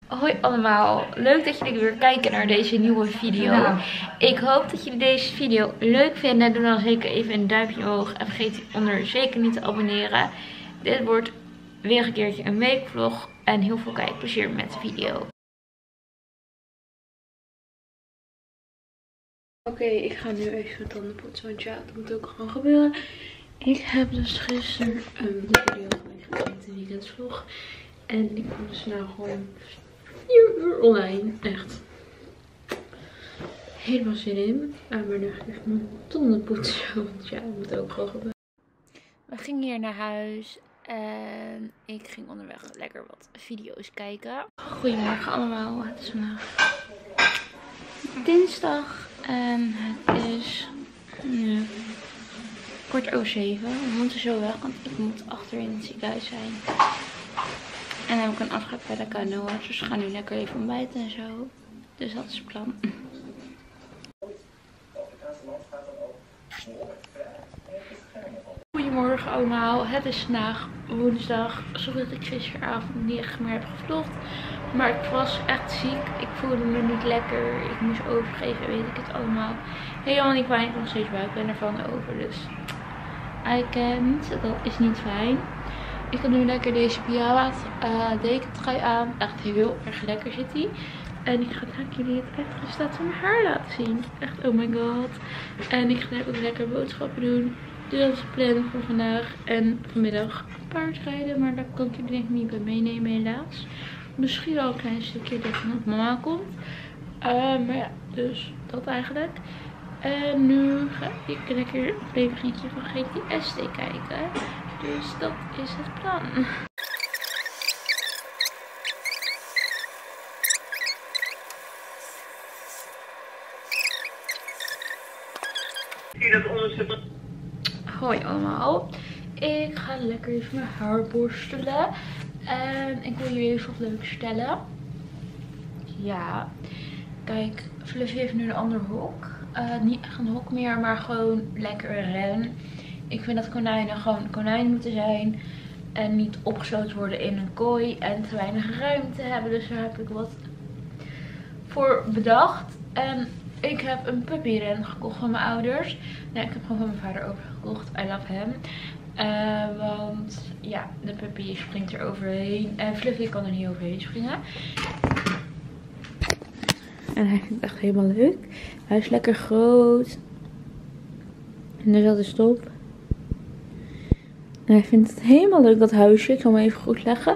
Hoi allemaal, leuk dat jullie weer kijken naar deze nieuwe video. Nou. Ik hoop dat jullie deze video leuk vinden. Doe dan zeker even een duimpje omhoog en vergeet hieronder zeker niet te abonneren. Dit wordt weer een keertje een weekvlog en heel veel kijkplezier met de video. Oké, ik ga nu even tanden poetsen, want ja, dat moet ook gewoon gebeuren. Ik heb dus gisteren de video gemaakt met de weekendsvlog. En ik kom dus nou gewoon 4 uur online. Echt. Helemaal zin in. Maar nu ga ik even mijn tanden poetsen. Want ja, dat moet ook gewoon gebeuren. We gingen hier naar huis. En ik ging onderweg lekker wat video's kijken. Goedemorgen allemaal. Het is vandaag dinsdag. En het is nu 7:15. We moeten zo weg, want ik moet achter in het ziekenhuis zijn. En dan heb ik een afspraak bij de KNO-arts. Dus we gaan nu lekker even ontbijten en zo. Dus dat is het plan. Goedemorgen allemaal. Het is vandaag woensdag. Sorry dat ik gisteravond niet echt meer heb gevlogd. Maar ik was echt ziek. Ik voelde me niet lekker. Ik moest overgeven, weet ik het allemaal. Helemaal niet fijn. Ik heb nog steeds buikpijn ervan over. Dus I can't. Dat is niet fijn. Ik heb nu lekker deze pyjama dekentrui aan. Echt heel erg lekker zit die. En ik ga jullie het uitgestaat van mijn haar laten zien. Echt, oh my god. En ik ga ook lekker boodschappen doen. Dus dat is het plan voor vandaag. En vanmiddag paardrijden. Maar daar kan ik jullie denk ik niet bij meenemen helaas. Misschien wel een klein stukje dat nog mama komt. Maar ja, dus dat eigenlijk. En nu ga ik lekker een afleveringetje van GTSD kijken. Dus dat is het plan. Hoi allemaal. Ik ga lekker even mijn haar borstelen. En ik wil jullie even wat leuks vertellen. Ja. Kijk, Fluffy heeft nu een ander hok. Niet echt een hok meer, maar gewoon lekker een ren. Ik vind dat konijnen gewoon konijnen moeten zijn. En niet opgesloten worden in een kooi. En te weinig ruimte hebben. Dus daar heb ik wat voor bedacht. En ik heb een puppyren gekocht van mijn ouders. Nee, ik heb gewoon van mijn vader overgekocht. I love hem. Want ja, de puppy springt er overheen. En Fluffy kan er niet overheen springen. En hij vindt het echt helemaal leuk. Hij is lekker groot. En er zat een stop. En hij vindt het helemaal leuk, dat huisje. Ik zal hem even goed leggen.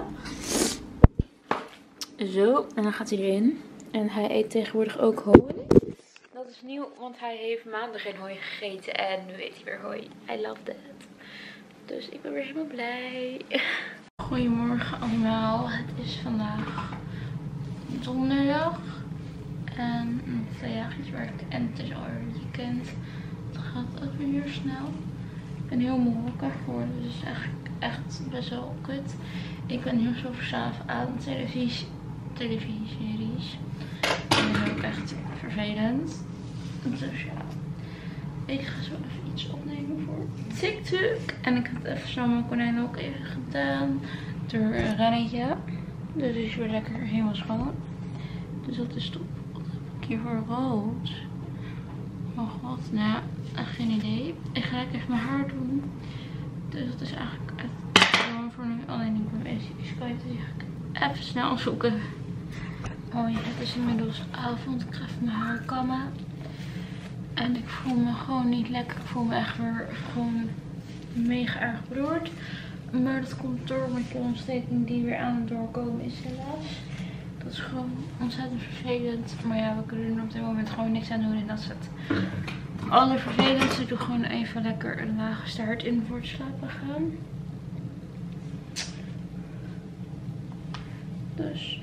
Zo, en dan gaat hij erin. En hij eet tegenwoordig ook hooi. Dat is nieuw, want hij heeft maanden geen hooi gegeten. En nu eet hij weer hooi. I love that. Dus ik ben weer helemaal blij. Goedemorgen allemaal. Het is vandaag donderdag. En nog 2 dagjes werk. En het is alweer weekend. Het gaat ook weer snel. Ik ben heel moe wakker geworden. Dus het is eigenlijk echt best wel kut. Ik ben heel zo verslaafd aan televisieseries. En dat is ook echt vervelend. Dus ja. Ik ga zo even iets opnemen voor TikTok. En ik heb even zo mijn konijn ook even gedaan. Door een rennetje. Dus het is weer lekker helemaal schoon. Dus dat is top. Wat heb ik hier voor rood? Oh god, nou geen idee. Ik ga lekker even mijn haar doen. Dus dat is eigenlijk echt gewoon voor nu. Alleen ik ben bezig. Dus kan je het even snel zoeken. Oh ja, het is inmiddels avond. Ik ga even mijn haar kammen. En ik voel me gewoon niet lekker. Ik voel me echt weer gewoon mega erg beroerd. Maar dat komt door mijn keelontsteking die weer aan het doorkomen is helaas. Dat is gewoon ontzettend vervelend. Maar ja, we kunnen er op dit moment gewoon niks aan doen. En dat is het allervervelendste. Ik doe gewoon even lekker een lage staart in voor het slapen gaan. Dus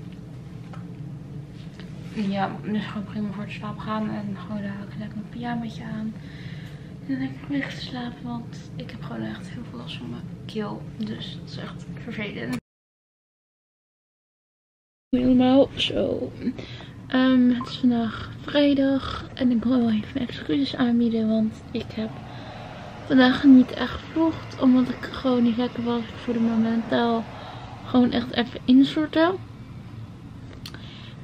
ja, dus gewoon prima voor het slapen gaan. En gewoon lekker mijn pyjamaatje aan. En dan lekker liggen te slapen. Want ik heb gewoon echt heel veel last van mijn keel. Dus dat is echt vervelend. Helemaal zo. Het is vandaag vrijdag. En ik wil wel even mijn excuses aanbieden. Want ik heb vandaag niet echt gevlogd. Omdat ik gewoon niet lekker was. Ik voelde me mentaal gewoon echt even instorten.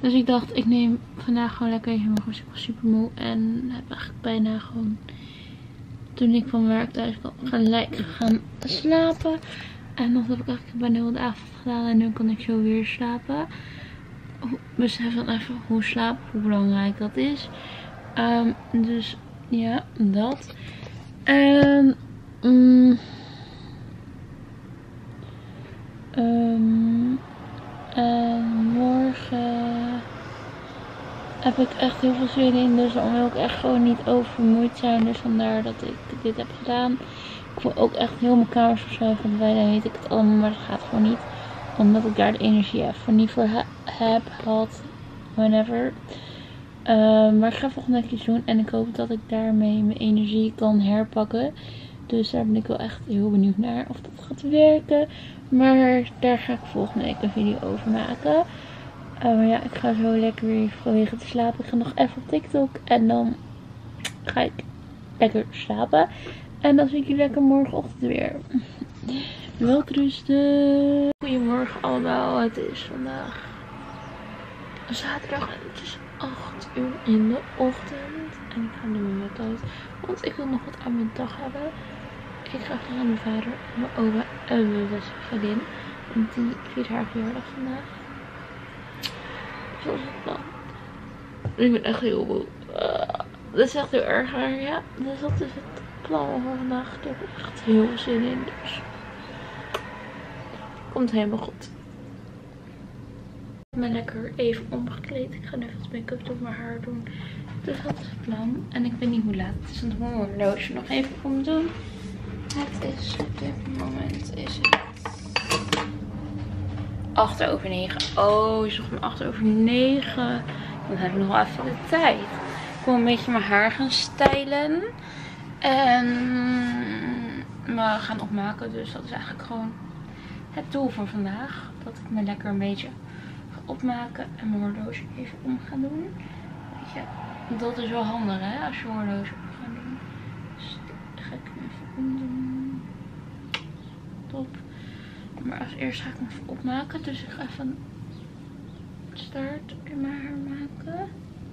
Dus ik dacht, ik neem vandaag gewoon lekker even gewoon super moe. En heb eigenlijk bijna gewoon, toen ik van werk thuis kwam, gelijk gaan slapen. En dat heb ik eigenlijk bijna heel de avond gedaan. En nu kan ik zo weer slapen. Besef dan even hoe slapen, hoe belangrijk dat is. Dus ja, dat. En morgen heb ik echt heel veel zin in. Dus dan wil ik echt gewoon niet oververmoeid zijn. Dus vandaar dat ik dit heb gedaan. Ik wil ook echt heel mijn kamer verzorgen. Bijna weet ik het allemaal, maar dat gaat gewoon niet. Omdat ik daar de energie even niet voor heb gehad. Whenever. Maar ik ga volgende week iets doen. En ik hoop dat ik daarmee mijn energie kan herpakken. Dus daar ben ik wel echt heel benieuwd naar of dat gaat werken. Maar daar ga ik volgende week een video over maken. Maar ja, ik ga zo lekker weer vanwege te slapen. Ik ga nog even op TikTok. En dan ga ik lekker slapen. En dan zie ik jullie lekker morgenochtend weer. Welterusten. Goedemorgen allemaal. Het is vandaag zaterdag en het is 8 uur in de ochtend. En ik ga nu mijn bed uit. Want ik wil nog wat aan mijn dag hebben. Ik ga graag naar mijn vader, mijn oma en mijn beste vriendin. Want die viert haar verjaardag vandaag. Zoals het plan. Ik ben echt heel moe. Dat is echt heel erg raar, ja. Dus dat is het plan voor vandaag. Ik heb er echt heel veel zin in. Dus komt helemaal goed. Ik ben lekker even omgekleed. Ik ga nu wat make-up doen, mijn haar doen. Dus dat is het plan. En ik weet niet hoe laat het is. Want ik moet mijn horloge nog even voor me doen. Het is op dit moment is het 8:09. Oh, je zocht me 8:09. Dan heb ik nog wel even de tijd. Ik wil een beetje mijn haar gaan stylen. En me gaan opmaken. Dus dat is eigenlijk gewoon het doel voor vandaag. Dat ik me lekker een beetje ga opmaken. En mijn horloge even om ga doen. Weet je, dat is wel handig hè. Als je horloge op gaat doen. Dus die ga ik hem even omdoen. Top. Maar als eerst ga ik hem even opmaken. Dus ik ga even een staart in mijn haar maken.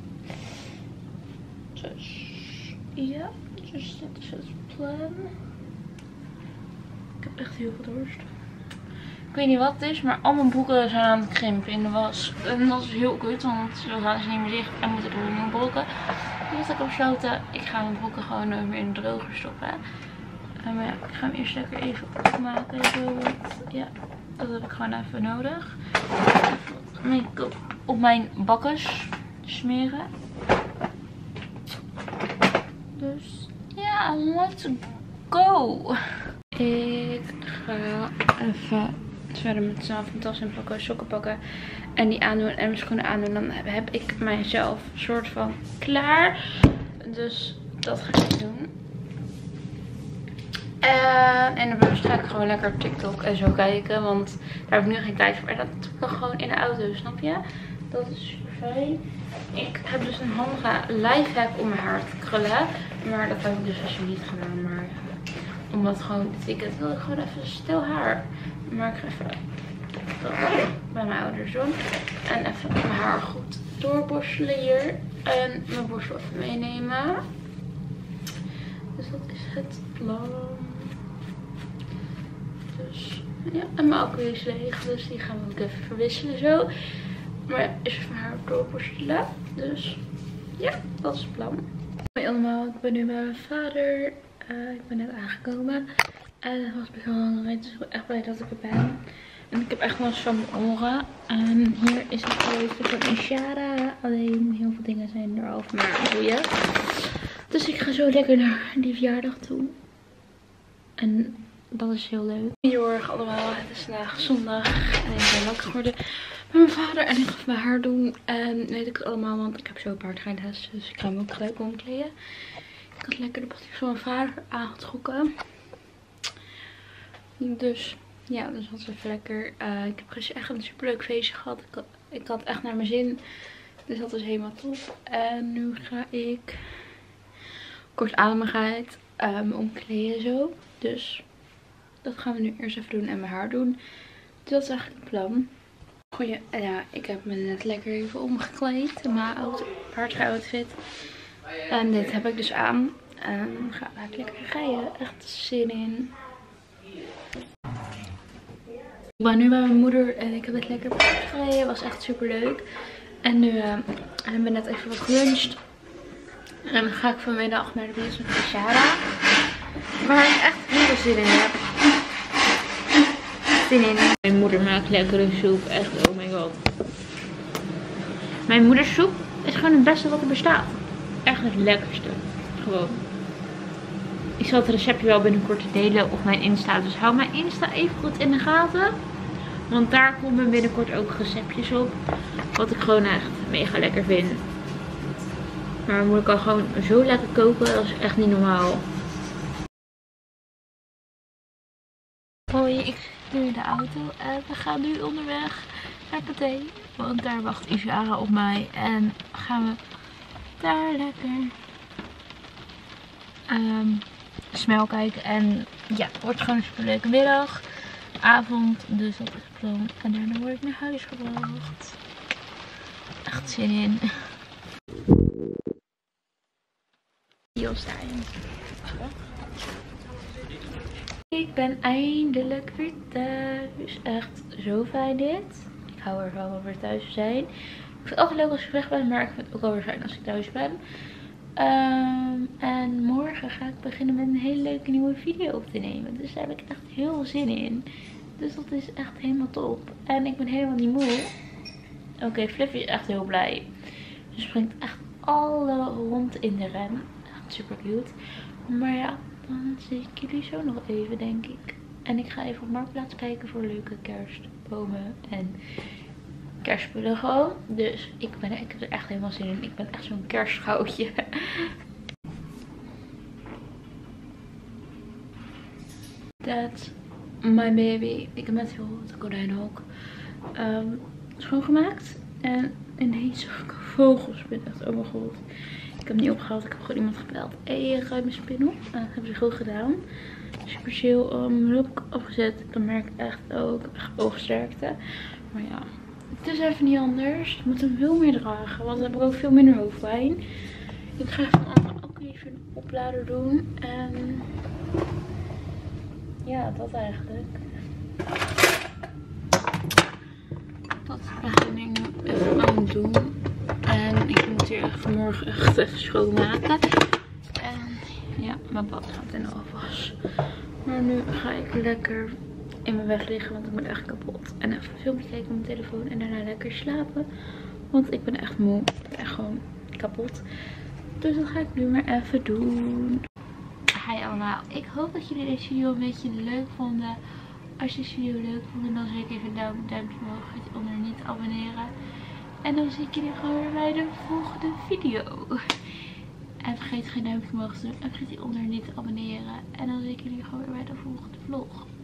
Dus ja, dus dit is het plan. Ik heb echt heel veel dorst. Ik weet niet wat het is, maar al mijn broeken zijn aan het krimpen in de was. En dat is heel kut, want zo gaan ze niet meer dicht en moeten er nieuwe broeken. Dus heb ik besloten, ik ga mijn broeken gewoon weer in de droger stoppen. Maar ja, ik ga hem eerst lekker even opmaken. Zo, ja, dat heb ik gewoon even nodig. Even make-up op mijn bakkes smeren. Dus ja, let's go. Ik ga even verder met mezelf een tas inpakken, sokken pakken en die aandoen en mijn schoenen aandoen. Dan heb ik mijzelf soort van klaar. Dus dat ga ik doen. En dan ga ik gewoon lekker op TikTok en zo kijken. Want daar heb ik nu geen tijd voor. En dat doe ik dan gewoon in de auto, snap je? Dat is super fijn. Ik heb dus een handige lifehack om mijn haar te krullen. Maar dat heb ik dus alsjeblieft niet gedaan. Maar omdat gewoon dit weekend wil ik gewoon even stil haar. Maar ik ga even dat bij mijn ouders doen. En even mijn haar goed doorborstelen hier. En mijn borstel even meenemen. Dus dat is het plan. Dus ja, en mijn accu is leeg. Dus die gaan we ook even verwisselen zo. Maar ja, is mijn haar doorborstelen. Dus ja, dat is het plan. Hoi allemaal, ik ben nu bij mijn vader. Ik ben net aangekomen. En het was best wel lang rit, dus ik ben echt blij dat ik er ben. En ik heb echt last van mijn oren. En hier is het horloge van Ishara. Alleen heel veel dingen zijn erover, maar boeien. Dus ik ga zo lekker naar die verjaardag toe. En dat is heel leuk. Goedemorgen allemaal, het is vandaag zondag. En ik ben wakker geworden met mijn vader. En ik ga mijn haar doen. En weet ik het allemaal, want ik heb zo paardrijles. Dus ik ga hem ook gelijk omkleden. Ik had lekker de badjas van mijn vader aangetrokken. Dus ja, dus dat was even lekker. Ik heb gisteren echt een superleuk feestje gehad. Ik had echt naar mijn zin. Dus dat is helemaal top. En nu ga ik kortademigheid omkleden zo. Dus dat gaan we nu eerst even doen en mijn haar doen. Dus dat is eigenlijk het plan. Goeie, ja, ik heb me net lekker even omgekleed in mijn paardenfit. En dit heb ik dus aan. En ga ik lekker rijden. Echt zin in. Ik ben nu bij mijn moeder en ik heb het lekker gereden. Was echt super leuk. En nu hebben we net even wat geluncht. En dan ga ik vanmiddag naar de bios met Sarah. Waar ik echt heel veel zin in heb. Mijn moeder maakt lekkere soep. Echt, oh my god. Mijn moeders soep is gewoon het beste wat er bestaat. Echt het lekkerste. Gewoon. Ik zal het receptje wel binnenkort delen op mijn Insta. Dus hou mijn Insta even goed in de gaten. Want daar komen binnenkort ook receptjes op. Wat ik gewoon echt mega lekker vind. Maar mijn moeder kan gewoon zo lekker koken. Dat is echt niet normaal. Hoi, ik zit nu in de auto en we gaan nu onderweg naar Pathé. Want daar wacht Isara op mij en gaan we daar lekker smel kijken. En ja, het wordt gewoon een super leuke middag, avond, dus dat is het plan. En daarna word ik naar huis gebracht. Echt zin in. Jos daarin. Ik ben eindelijk weer thuis. Echt zo fijn dit. Ik hou ervan om weer thuis te zijn. Ik vind het altijd leuk als ik weg ben, maar ik vind het ook alweer fijn als ik thuis ben. En morgen ga ik beginnen met een hele leuke nieuwe video op te nemen. Dus daar heb ik echt heel veel zin in. Dus dat is echt helemaal top. En ik ben helemaal niet moe. Oké, Fluffy is echt heel blij. Ze springt echt alle rond in de ren. Echt super cute. Maar ja, dan zie ik jullie zo nog even, denk ik. En ik ga even op Marktplaats kijken voor leuke kerstbomen en kerstspullen gewoon. Dus ik heb er echt helemaal zin in. Ik ben echt zo'n kerstgoudje. That's my baby. Ik heb net heel het konijnenhok schoongemaakt. En ineens zag ik vogelspin. Echt, oh mijn god. Ik heb hem niet opgehaald. Ik heb gewoon iemand gebeld. Hey, ruim mijn spin op. En dat hebben ze goed gedaan. Super chill. Mijn look afgezet. Dan merk ik echt ook echt oogsterkte. Maar ja, het is even niet anders. Ik moet hem veel meer dragen. Want dan heb ik ook veel minder hoofdpijn. Ik ga even ook even een oplader doen. En ja, dat eigenlijk. Dat begin ik nu even aan het doen. En ik moet hier vanmorgen echt even schoonmaken. En ja, mijn bad gaat in de afwas. Maar nu ga ik lekker in mijn weg liggen, want ik ben echt kapot. En even een filmpje kijken op mijn telefoon en daarna lekker slapen. Want ik ben echt moe en gewoon kapot. Dus dat ga ik nu maar even doen. Hi allemaal, ik hoop dat jullie deze video een beetje leuk vonden. Als je deze video leuk vond, dan zeker even een duimpje omhoog. Vergeet je onder niet te abonneren. En dan zie ik jullie gewoon weer bij de volgende video. En vergeet geen duimpje omhoog te doen. En vergeet hieronder niet te abonneren. En dan zie ik jullie gewoon weer bij de volgende vlog.